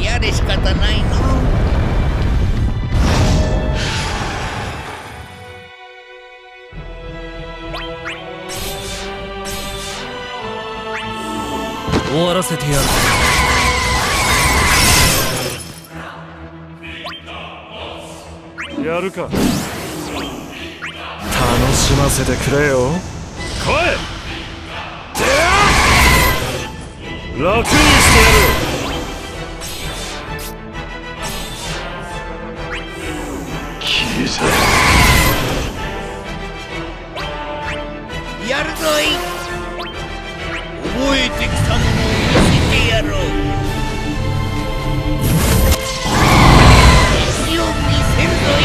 やれ仕方ないの。 終わらせてやる。 やるか。 楽しませてくれよ。 来い。楽にしてやる。消え去れ。 やるぞい。覚えてきたものを見せてやろう。意地を見せるぞい。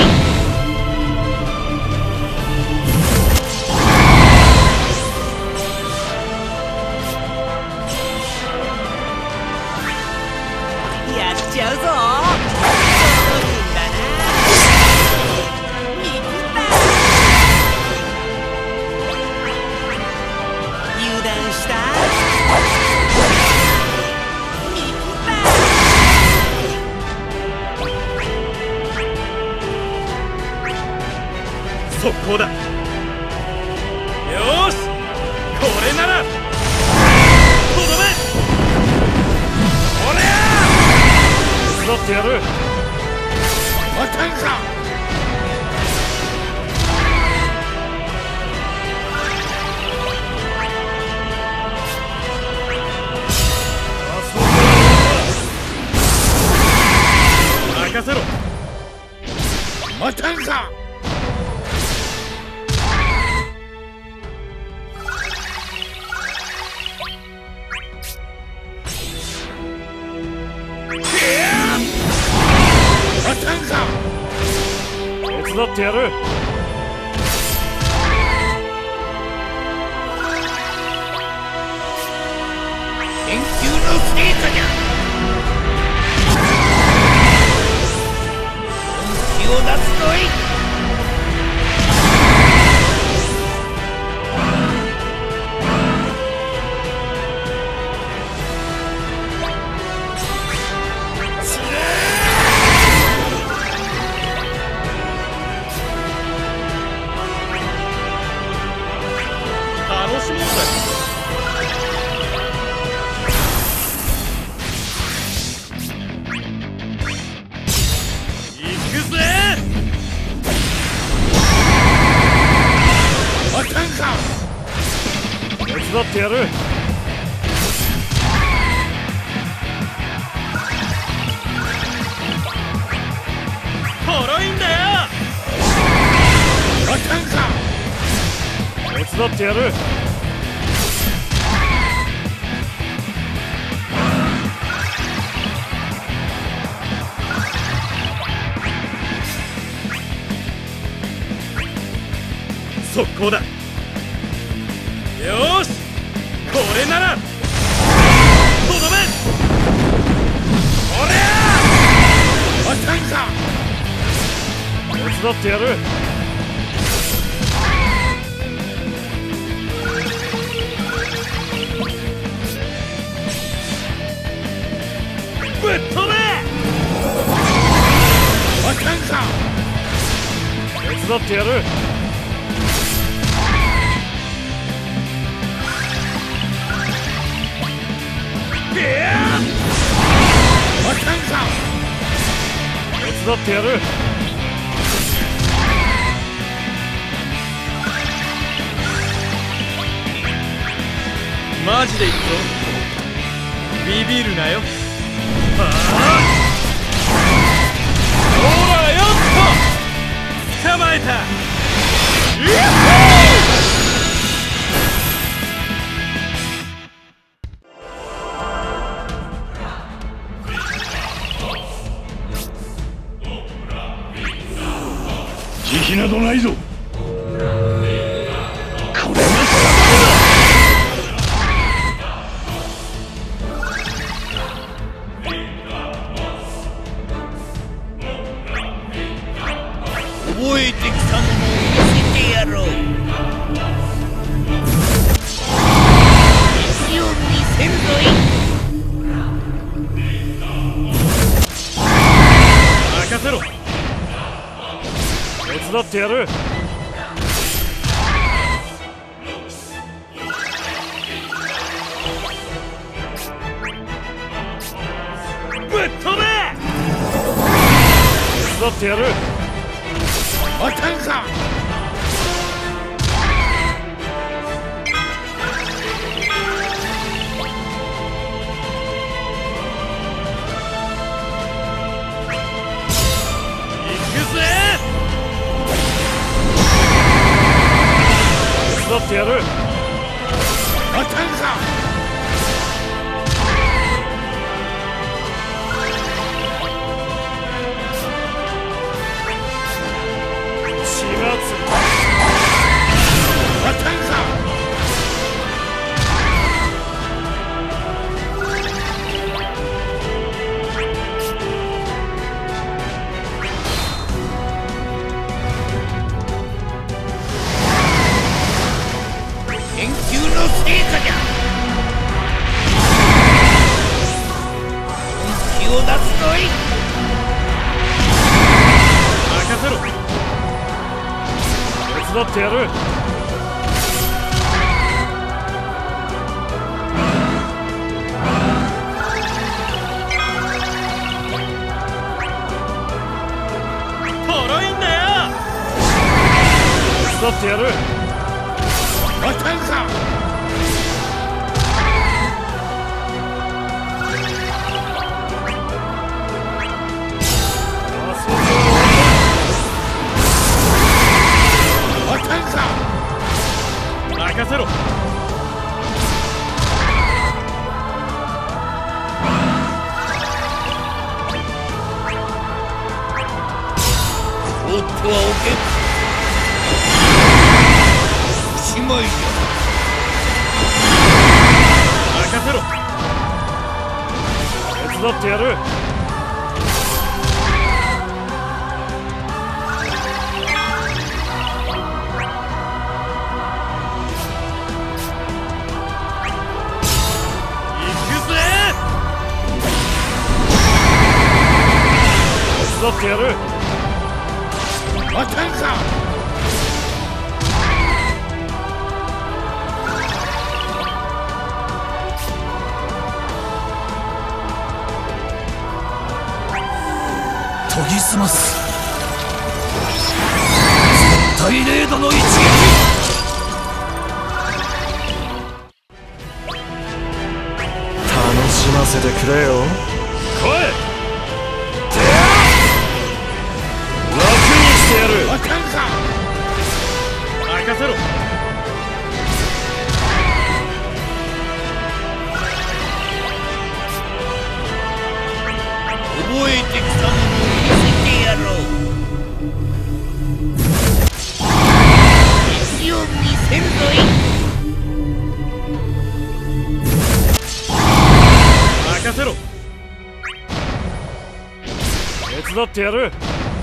やっちゃうぞ。 速攻だ。よーし、これならとどめ。おりゃ手伝ってやる。 またんか。 任せろ。 またんか。 手伝ってやる。 研究の成果じゃ。本気を出すぞい。 手伝ってやる。 脆いんだよ。わかんか。 手伝ってやる。速攻だ。よーし、これならとどめ。おりゃわかんか。 手伝ってやる。ぶっ飛べ。 わかんか。 手伝ってやる。 わかんか。 手伝ってやる。 マジでいくぞ。ビビるなよ。 ほらよっと捕まえた。 慈悲などないぞ。これが覚えてきたものを見せてやろう。 ってやる。ぶっ飛べ。手伝ってやる。 またんか。 手伝ってやる。 またんか。 始末。 またんか。研究の成果じゃ。本気を出すのい。 任せろ。手伝ってやる。とろいんだよ。手伝ってやる。 またんか。またんか。 任せろ。 放ってはおけん。おしまいじゃ。 任せろ。手伝ってやる。手伝ってやる。 またんか。研ぎ澄ます。絶対零度の一撃。 楽しませてくれよ。 来い。楽にしてやる。 またんか。 任せろ。 覚えてきたものを見せてやろう。意地を見せるぞい。 任せろ。手伝ってやる。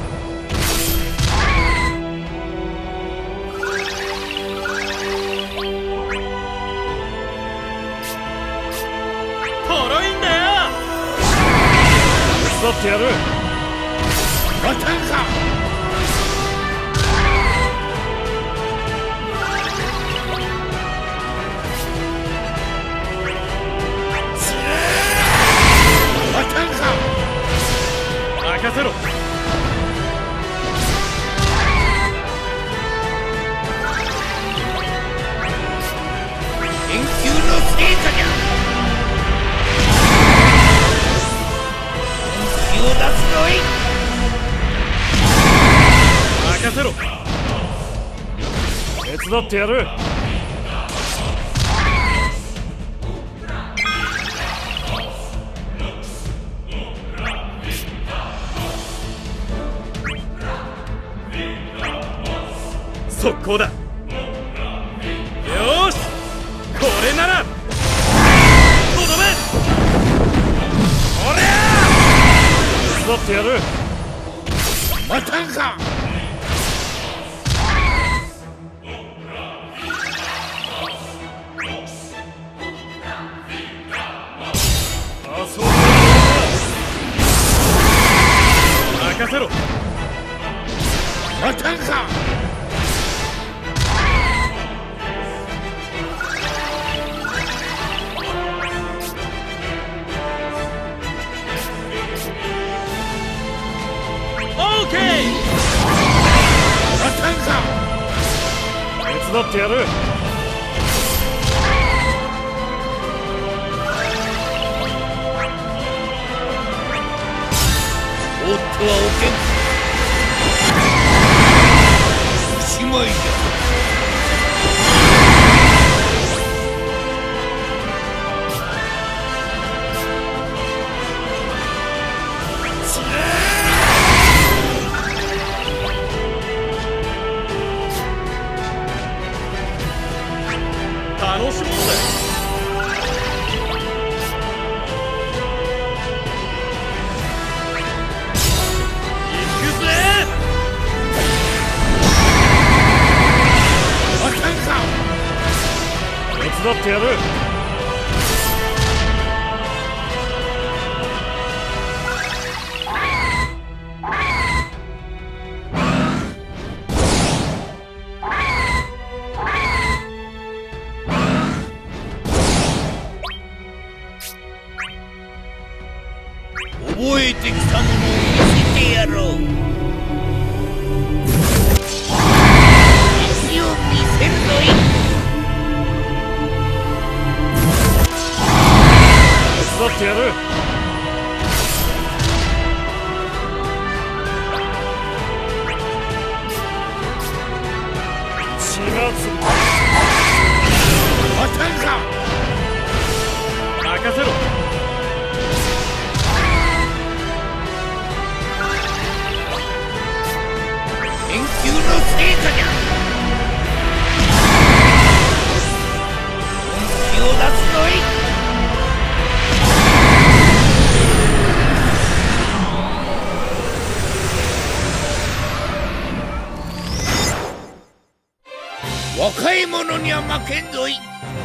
とろいんだよ。手伝ってやる。 またんか。またんか。 任せろ。 研究の成果じゃ。本気を出すのい。 任せろ。手伝ってやる。速攻だ。よーし、これならとどめ。おりゃー。手伝ってやる。 またんか。 あ、そうだ。任せろ。 またんか。 やる。 放ってはおけん。おしまいじゃ。 楽しもうぜ。行くぜ。 あかんか。 手伝ってやる。 覚えてきたものを見せてやろう。意地を見せるぞい。 手伝ってやる。血がつあかんか。 任せろ。 研究の成果じゃ。本気を出すぞい。若い者には負けんぞい。